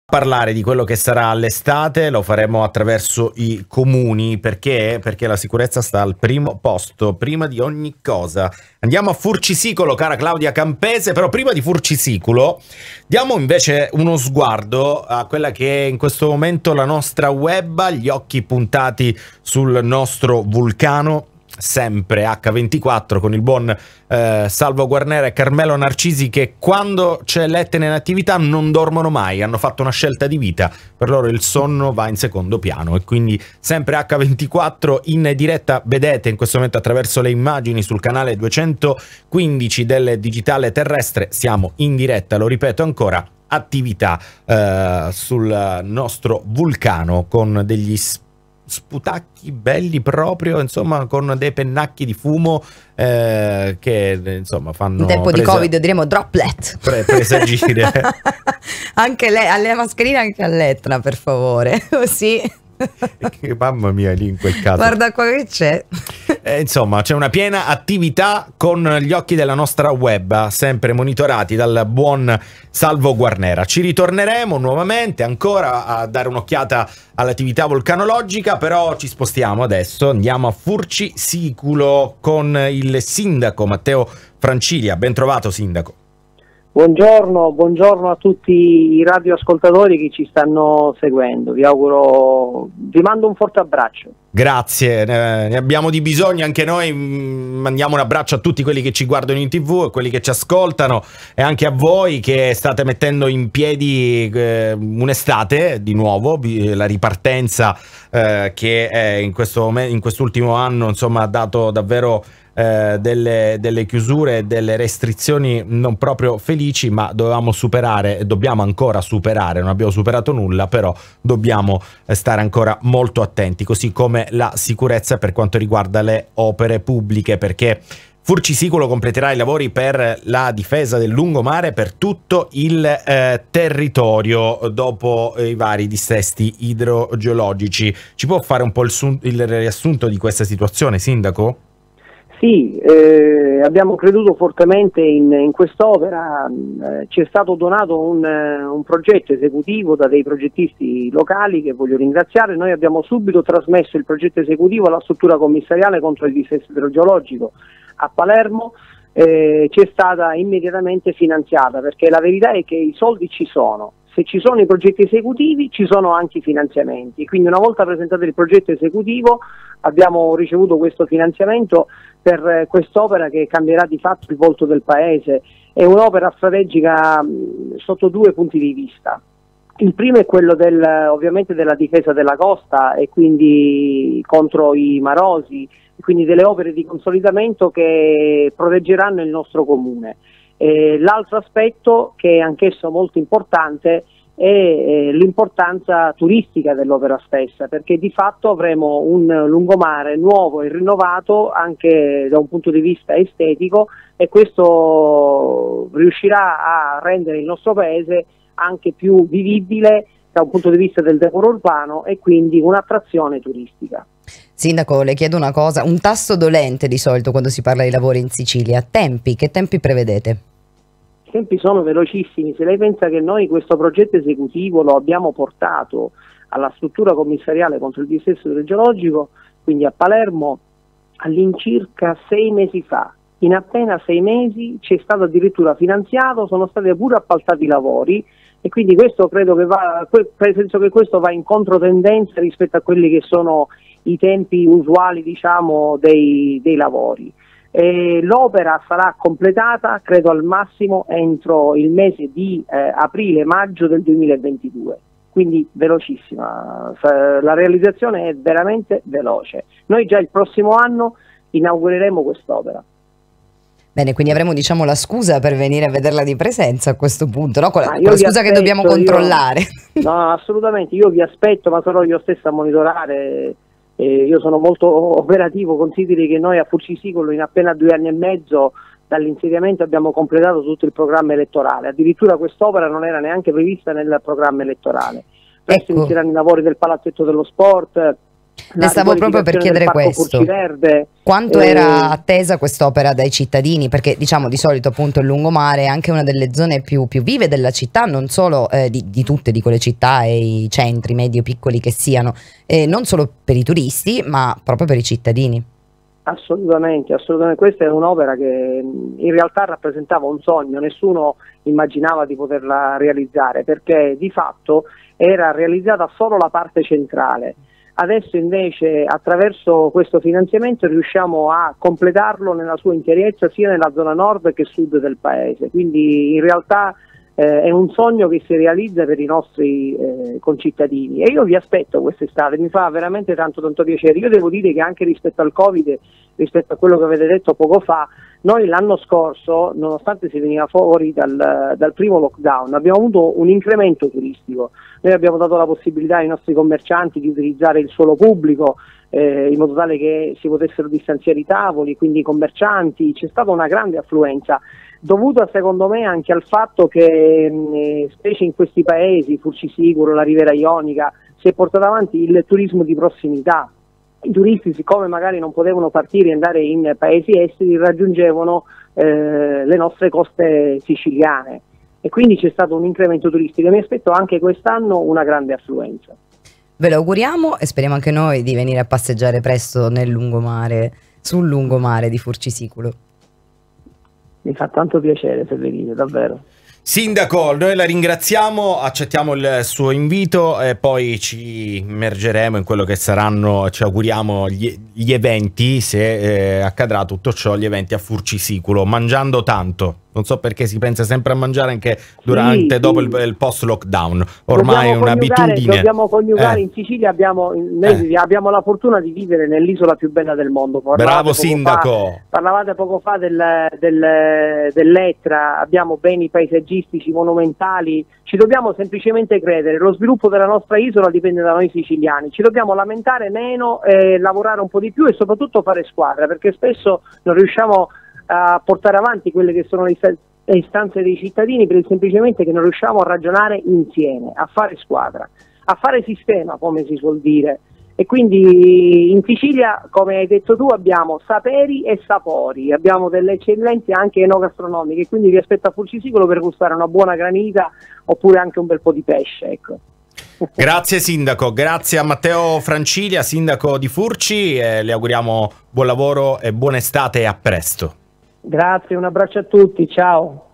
Parlare di quello che sarà l'estate lo faremo attraverso i comuni, perché la sicurezza sta al primo posto, prima di ogni cosa. Andiamo a Furcisicolo, cara Claudia Campese, però prima di Furcisicolo diamo invece uno sguardo a quella che è in questo momento la nostra web, gli occhi puntati sul nostro vulcano, sempre H24, con il buon Salvo Guarnera e Carmelo Narcisi, che quando c'è l'Etna in attività non dormono mai, hanno fatto una scelta di vita, per loro il sonno va in secondo piano, e quindi sempre H24 in diretta. Vedete in questo momento attraverso le immagini sul canale 215 del digitale terrestre, siamo in diretta, lo ripeto ancora, attività sul nostro vulcano con degli sputacchi belli proprio, insomma, con dei pennacchi di fumo che insomma fanno, in tempo di Covid diremo droplet, presagire anche alle mascherine, anche all'Etna, per favore, così. Mamma mia, lì in quel caso guarda qua che c'è. Insomma, c'è una piena attività con gli occhi della nostra web, sempre monitorati dal buon Salvo Guarnera. Ci ritorneremo nuovamente ancora a dare un'occhiata all'attività vulcanologica, però ci spostiamo adesso, andiamo a Furcisicolo con il sindaco Matteo Francilia. Ben trovato, sindaco. Buongiorno a tutti i radioascoltatori che ci stanno seguendo, vi mando un forte abbraccio. Grazie, ne abbiamo di bisogno anche noi, mandiamo un abbraccio a tutti quelli che ci guardano in TV, a quelli che ci ascoltano, e anche a voi che state mettendo in piedi un'estate di nuovo, la ripartenza che in quest'ultimo anno insomma ha dato davvero delle chiusure e delle restrizioni non proprio felici, ma dobbiamo ancora superare, non abbiamo superato nulla, però dobbiamo stare ancora molto attenti, così come la sicurezza per quanto riguarda le opere pubbliche, perché Furcisicolo completerà i lavori per la difesa del lungomare per tutto il territorio dopo i vari dissesti idrogeologici. Ci può fare un po' il riassunto di questa situazione, sindaco? Sì, abbiamo creduto fortemente in quest'opera, ci è stato donato un progetto esecutivo da dei progettisti locali che voglio ringraziare. Noi abbiamo subito trasmesso il progetto esecutivo alla struttura commissariale contro il dissesto idrogeologico a Palermo, ci è stata immediatamente finanziata, perché la verità è che i soldi ci sono. Se ci sono i progetti esecutivi ci sono anche i finanziamenti, quindi una volta presentato il progetto esecutivo abbiamo ricevuto questo finanziamento per quest'opera che cambierà di fatto il volto del paese. È un'opera strategica sotto due punti di vista. Il primo è quello ovviamente della difesa della costa e quindi contro i marosi, quindi delle opere di consolidamento che proteggeranno il nostro comune. L'altro aspetto, che è anch'esso molto importante, è l'importanza turistica dell'opera stessa, perché di fatto avremo un lungomare nuovo e rinnovato anche da un punto di vista estetico, e questo riuscirà a rendere il nostro paese anche più vivibile da un punto di vista del decoro urbano e quindi un'attrazione turistica. Sindaco, le chiedo una cosa, un tasto dolente di solito quando si parla di lavori in Sicilia: tempi, che tempi prevedete? I tempi sono velocissimi. Se lei pensa che noi questo progetto esecutivo lo abbiamo portato alla struttura commissariale contro il dissesto idrogeologico, quindi a Palermo, all'incirca 6 mesi fa, in appena 6 mesi ci è stato addirittura finanziato, sono stati pure appaltati i lavori, e quindi questo credo che penso che questo va in controtendenza rispetto a quelli che sono i tempi usuali, diciamo, dei lavori. L'opera sarà completata credo al massimo entro il mese di aprile-maggio del 2022, quindi velocissima, la realizzazione è veramente veloce. Noi già il prossimo anno inaugureremo quest'opera. Bene, quindi avremo, diciamo, la scusa per venire a vederla di presenza a questo punto, no? Con la scusa che dobbiamo controllare. No, assolutamente, io vi aspetto, ma sarò io stessa a monitorare. Io sono molto operativo, consideri che noi a Furcisicolo in appena 2 anni e mezzo dall'insediamento abbiamo completato tutto il programma elettorale, addirittura quest'opera non era neanche prevista nel programma elettorale. Presto inizieranno i lavori del palazzetto dello sport, Le stavo proprio per chiedere questo. Quanto era attesa quest'opera dai cittadini? Perché diciamo di solito appunto il lungomare è anche una delle zone più vive della città, non solo di tutte di quelle città e i centri medio piccoli che siano, non solo per i turisti ma proprio per i cittadini. Assolutamente, assolutamente. Questa è un'opera che in realtà rappresentava un sogno, nessuno immaginava di poterla realizzare perché di fatto era realizzata solo la parte centrale. Adesso invece attraverso questo finanziamento riusciamo a completarlo nella sua interezza sia nella zona nord che sud del paese, quindi in realtà è un sogno che si realizza per i nostri concittadini e io vi aspetto quest'estate, mi fa veramente tanto piacere. Io devo dire che anche rispetto al Covid, rispetto a quello che avete detto poco fa, noi l'anno scorso, nonostante si veniva fuori dal primo lockdown, abbiamo avuto un incremento turistico. Noi abbiamo dato la possibilità ai nostri commercianti di utilizzare il suolo pubblico in modo tale che si potessero distanziare i tavoli, quindi i commercianti, c'è stata una grande affluenza dovuta secondo me anche al fatto che specie in questi paesi, Furcisicolo, la Riviera Ionica, si è portato avanti il turismo di prossimità. I turisti, siccome magari non potevano partire e andare in paesi esteri, raggiungevano le nostre coste siciliane e quindi c'è stato un incremento turistico e mi aspetto anche quest'anno una grande affluenza. Ve lo auguriamo e speriamo anche noi di venire a passeggiare presto nel lungomare, sul lungomare di Furcisicolo. Mi fa tanto piacere se venite, davvero. Sindaco, noi la ringraziamo, accettiamo il suo invito e poi ci immergeremo in quello che saranno, ci auguriamo, gli eventi, se accadrà tutto ciò, gli eventi a Furcisicolo, mangiando tanto. Non so perché si pensa sempre a mangiare anche durante, sì, dopo il post-lockdown. Ormai è un'abitudine. Dobbiamo coniugare, in Sicilia noi abbiamo la fortuna di vivere nell'isola più bella del mondo. Bravo sindaco. Parlavate poco fa dell'Etna, abbiamo beni paesaggistici, monumentali, ci dobbiamo semplicemente credere. Lo sviluppo della nostra isola dipende da noi siciliani, ci dobbiamo lamentare meno, lavorare un po' di più e soprattutto fare squadra, perché spesso non riusciamo a portare avanti quelle che sono le istanze dei cittadini semplicemente che non riusciamo a ragionare insieme, a fare squadra, a fare sistema, come si suol dire. E quindi in Sicilia, come hai detto tu, abbiamo saperi e sapori, abbiamo delle eccellenze anche enogastronomiche, quindi vi aspetto a Furcisicolo per gustare una buona granita oppure anche un bel po' di pesce, ecco. Grazie sindaco, grazie a Matteo Francilia, sindaco di Furci, le auguriamo buon lavoro e buona estate e a presto. Grazie, un abbraccio a tutti, ciao.